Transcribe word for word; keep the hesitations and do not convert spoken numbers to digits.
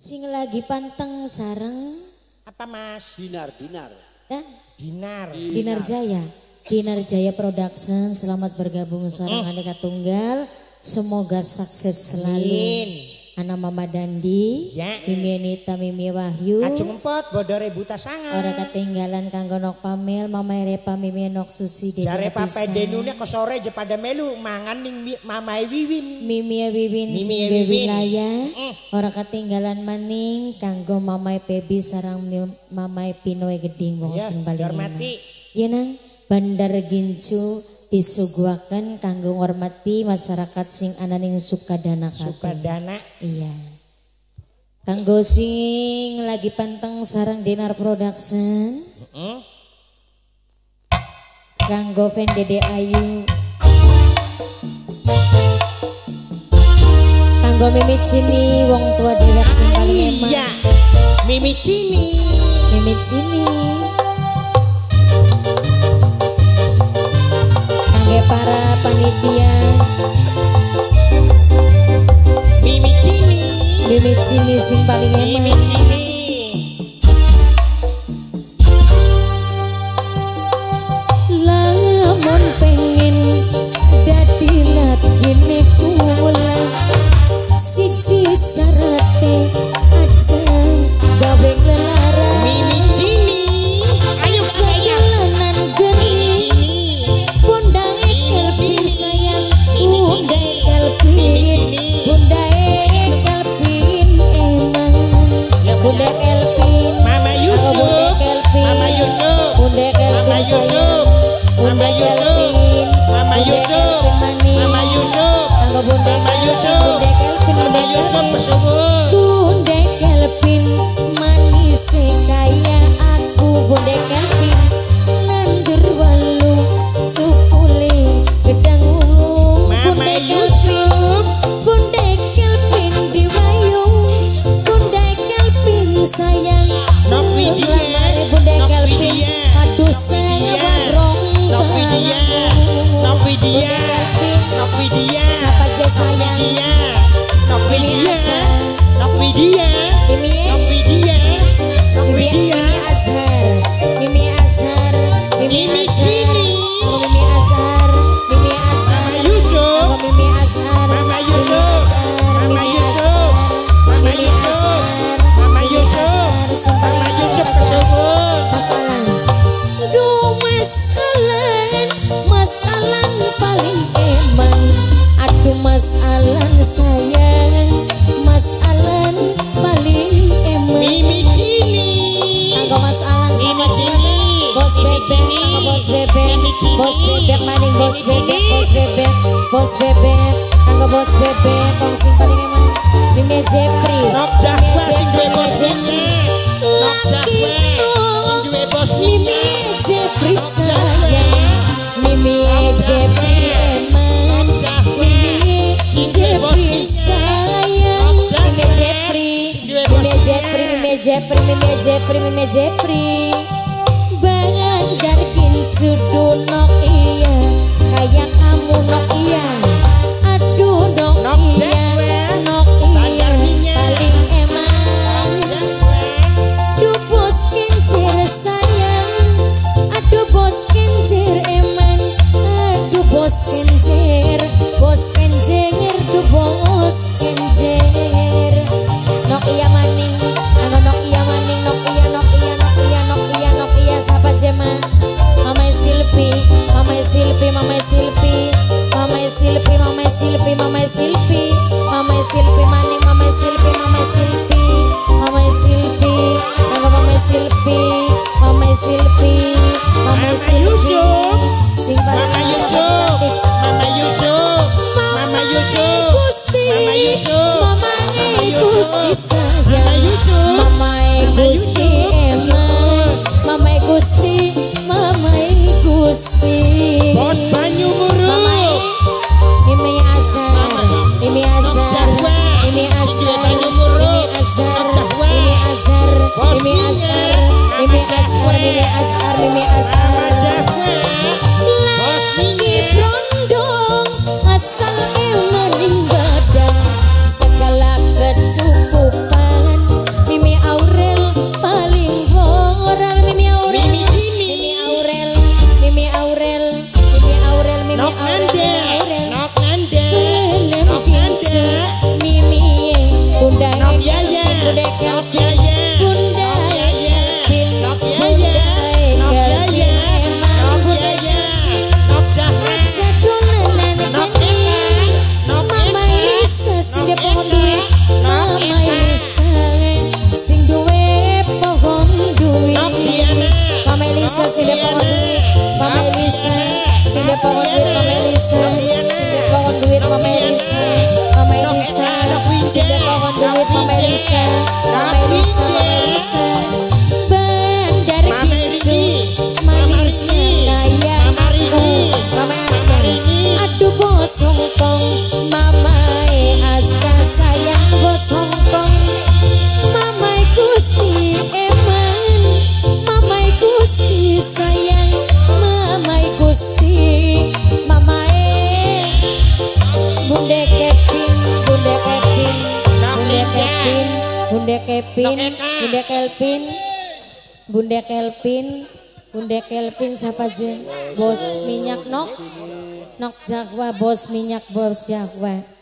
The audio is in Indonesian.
Sing lagi panteng sareng apa Mas? Dinar, Dinar. eh? Dinar. Dinar Jaya. Dinar Jaya Production, selamat bergabung seorang Mm. aneka tunggal. Semoga sukses selalu. Amin. Ana Mama Dandi, Ya. Mimi Anita, Mimi Wahyu. Kacung empot bodore buta sangat. Ora ketinggalan kanggo nok Pamel, Mama Repa, Mimi Nok Susi Dede Jare papa Kapisan. denune ke sore je pada melu mangan ning mi- mamai Wiwin. Mimi Wiwin Mimi sing Wiwin. wilayah. Mm. Ora ketinggalan maning kanggo Mamai Pebi sarang Mi- Mamai Pinoy Geding wong Ya, sing paling dihormati. enak. Iya nang Bandar Gincu disuguhaken kanggo ngormati masyarakat sing ananing Sukadana kabeh. Sukadana. Iya. Kanggo sing lagi panteng sarang Dinar Production. Heeh. Kanggo fan Dede Ayu. Kanggo Mimi Cini wong tua dewek sing paling emak. Iya. Mimi Cini. Mimi Cini. Kangge para panitia. Mimi Cini. Mimi Cini sing paling Mimi emak. Cini. Lamun pengen dadi lagine kula siji sarate aja gawe lelaran. Mimi Cini. Ayo sayang. Jalanan geni Bunda Kelvin sayang Bunda Kelvin Bunda Kelvin emang Bunda Kelvin Mama Aku Yusuf. Bunda Kelvin Mama Yusuf. Bunda Mama Kelvin Yusuf. sayang Bunda Mama Yusuf. Kelvin Mama Bunda Yusuf. Kelvin manis Mama Yusuf. Aku Bunda Mama Kelvin Yusuf. Bunda Kelvin Bunda Mama Yusuf Kelvin pesuwun. Bunda Kelvin manis kaya aku Bunda Kelvin nandur walu sukule gedang ulung Mama Bunda Kelvin Yusuf. Bunda Kelvin diwayung Bunda Kelvin sayang Nok Widya. Lamare Bunda Nok Kelvin Widya. aduh Nok saya Widya. warong Nok Widya. Nok Widya. Bunda Kelvin Nok Widya. siapa aja sayang Widya. Nok Mimi Widya. Azhar. Nok Widya. Mimi Nok Widya. Nok Mimi, Widya. Mimi Azhar, Mimi Azhar, Mimi Mimi Azhar, Cini. Aku Mimi Azhar, Mimi Azhar, Mama Yusuf. Aku Mimi Azhar, Mama Mimi Yusuf. Azhar, Mama Mimi Yusuf. Azhar, Mama Mimi Yusuf. Azhar, Mama Mimi Yusuf. Azhar, sing paling Mama Yusuf Azhar. pesuwun. Mas Alan, duh Mas Alan, Mas Alan paling emang, aduh Mas Alan sayang, Mas Alan paling emang. Mimi Cini. Anggo Mas Alan sama Mimi Cini. Bos Mimi Bebek, Cini. anggo Bos Bebek, Mimi Cini. Bos Bebek maning Bos Mimi Bebek, Cini. Bos Bebek, Bos Bebek, anggo Bos Bebek, wong sing paling emang Mimi Jepri, Nok Mimi Jahwa sing duwe Jepri, bos Mimi minyak. Jepri, Nok Jahwa sing duwe bos Mimi minyak. Jepri Nok Jahwa. sayang, Mimi Nok Jepri Jahwa. emang, Nok Jahwa. Mimi Sing duwe bos Jepri minyak. sayang, Nok Jahwa. Mimi Jepri, Sing duwe bos Mimi Jepri, minyak. Mimi Jepri, Mimi Jepri, Mimi Jepri. Bangan garkin sudu nok iya, kayak kamu nok iya. Aduh nok Nok iya, Jahwa. nok iya, Bandar minyak. paling emang. Aduh bos kincir sayang, aduh bos kincir eman, aduh bos kincir, bos kincir, duh bos kincir. Nok iya maning, anggo nok iya maning, nok iya, nok iya, nok iya, nok iya, nok iya, siapa jema? Mama Silpi, Mama Silpi, Mama Silpi, Mama Silpi, Mama Silpi, Mama Silpi, Mama Silpi maning, Mama Silpi, Mama Silpi, Mama Silpi, anggo Mama Silpi, Mama Silpi, Mama Mama Silpi, Yusuf. sing paling Mama sangat Yusuf. cantik. Mama Yusuf. Mama Yusuf. Gusti, Mama Yusuf. Mama Mama Gusti Yusuf. sayang, Mama Yusuf. Mama Mama Gusti Yusuf. emang, Mama Gusti, Mama Gusti. Bos Banyu Muru. Mama Mimi Azhar, Mimi Azhar, Mimi Azhar, Mimi Azhar, Mimi Azhar, Mimi Azhar, Mimi Azhar, Mimi Azhar, Mimi Azhar. Mama Jahwa. Bos Lagi minyak. brondong asal emaning badan segala kecukupan Elisa sing depokon duit Mama Elisa sing depokon duit Mama Elisa sing depokon duit Mama Elisa Mama Elisa sing depokon duit Mama Elisa Mama Elisa Mama Elisa bandar kincu manisnya kayak aku Mama Aska aduh bos Hongkong Mama Aska sayang bos Hongkong Mama Gusti eman Mama Gusti sayang Mama Gusti Mama e Bunda Kevin Bunda Kevin Bunda Kevin Bunda Kevin Bunda Kelvin Bunda Kelvin Bunda Kelvin siapa jen bos minyak nok nok Jakwa bos minyak bos Jakwa